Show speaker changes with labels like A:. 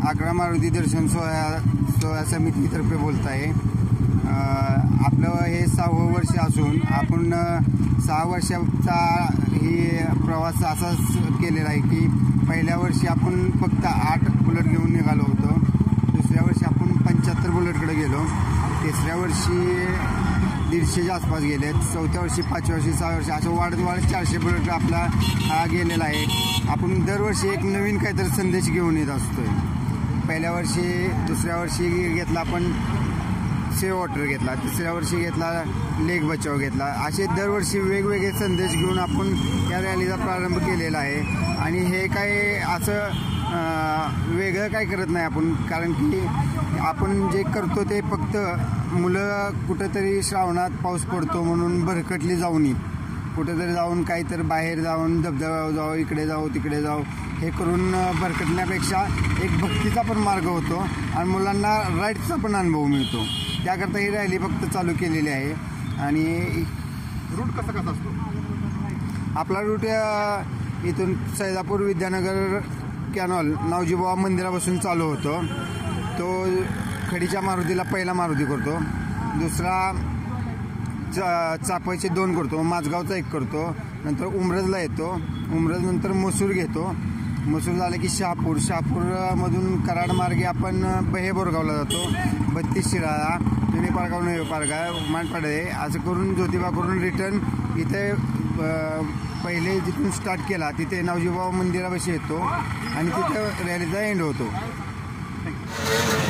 A: आग्रा मारुती दर्शन सोहळा समितीतर्फे बोलत आहे। आपलं हे 6वं वर्ष असून आपण 6 वर्षाचा ही प्रवास असाच केलेला आहे की पहिल्या वर्षी आपण फक्त 8 बुलेट घेऊन निघालो होतो, दुसऱ्या वर्षी आपण 75 बुलेटकडे गेलो, तिसऱ्या वर्षी 150च्या आसपास गेले, चौथ्या वर्षी 5व्या वर्षी 6व्या वर्षी असं वाढत 400 बुलेट आपला हा गेलेला आहे। आपण दरवर्षी एक नवीन काहीतरी संदेश घेऊन येत असतोय। पहिल्या वर्षी दुसऱ्या वर्षी घेतला आपण सेव्ह वॉटर घेतला, तिसऱ्या वर्षी घेतला लेक बचाव घेतला, असे दरवर्षी वेगवेगळे संदेश घेऊन आपण या रॅलीचा प्रारंभ केलेला आहे। आणि हे काय असं वेगळं काय करत नाही आपण, कारण की आपण जे करतो ते फक्त मुलं कुठंतरी श्रावणात पाऊस पडतो म्हणून भरकटली जाऊन कुठेतरी जाऊन काहीतरी बाहेर जाऊन धबधब्यावर जाऊ, इकडे जाऊ तिकडे जाऊ, हे करून भरकटण्यापेक्षा एक भक्तीचा पण मार्ग होतो आणि मुलांना राईडचा पण अनुभव मिळतो। त्याकरता ही रॅली फक्त चालू केलेली आहे। आणि
B: रूट कसा असतो
A: आपला? रूट इथून सैदापूर विद्यानगर कॅनॉल नावजीबाबा मंदिरापासून चालू होतो। तो खडीच्या मारुतीला पहिला मारुती करतो, दुसरा चापाईचे 2 करतो, माझगावचा 1 करतो, नंतर उमरजला येतो, उमरज नंतर मसूर घेतो, मसूर झालं की शहापूरमधून कराड मार्गे आपण बहे बोरगावला जातो, 32 शिराळा, जुने पारगाव नवे पारगाव, मानपाडे, असं करून ज्योतिबा करून रिटर्न इथे पहिले जिथून स्टार्ट केला तिथे नावजीबाबा मंदिरापाशी येतो आणि तिथं रॅलीचा एंड होतो।